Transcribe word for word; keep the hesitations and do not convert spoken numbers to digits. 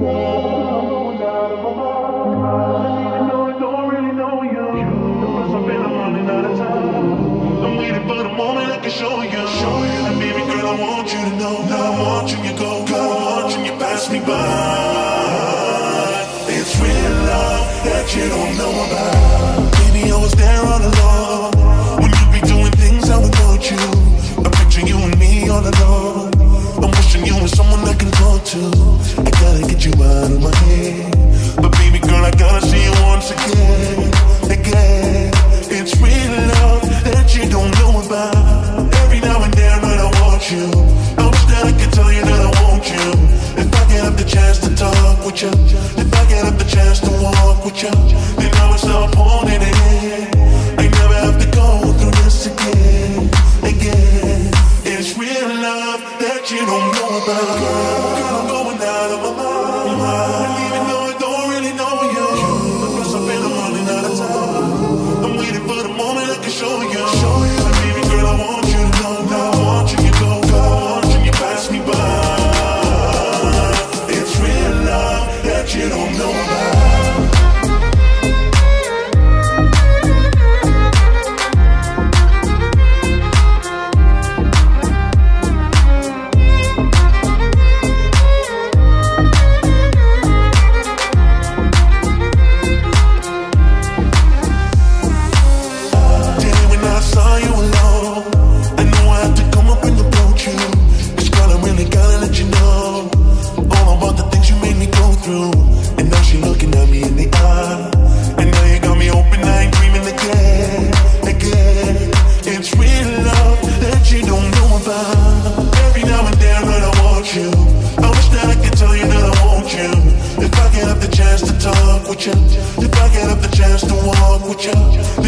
You don't know about. Baby, I was there all along. When you be doing things I would want you. I picture you and me all alone. I'm wishing you were someone I can talk to. I gotta get you out of my head. But baby girl, I gotta see you once again. Again. It's real love that you don't know about. Every now and then when I want you, I wish that I could tell you that I want you. If I get up the chance to talk with you, if I get up the chance to walk with you, then I would stop holding it in. I never have to go through this again, again. It's real love that you don't know about. Girl, I'm going out of my mind, even though I don't really know you. Plus I feel I'm running out of time. I'm waiting for the moment I can show you. Show you, baby girl, I want you to know. Now I want you to go, I want you to pass me by. It's real love that you don't know about. If I get up the chance to walk with you,